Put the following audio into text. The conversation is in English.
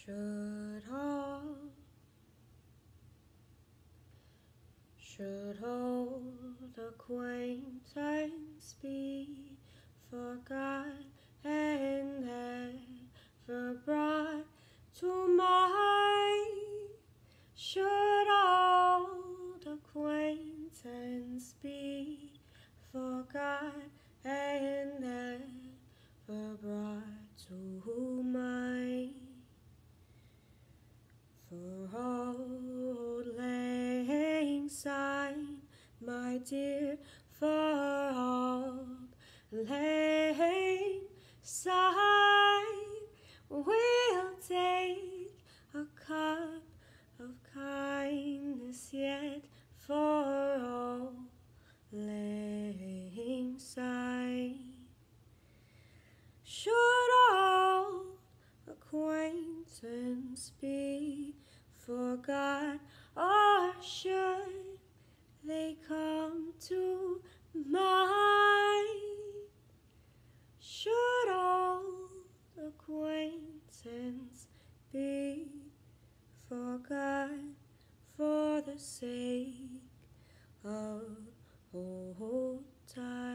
Should old acquaintance be forgot and never brought to mind? Should old acquaintance be forgot and never brought to mind? For old lang Syne, my dear, for old lang Syne, we'll take a cup of kindness yet for old lang Syne. Should old acquaintance be forgot, or should they come to mind? Should old acquaintance be forgot for the sake of old times?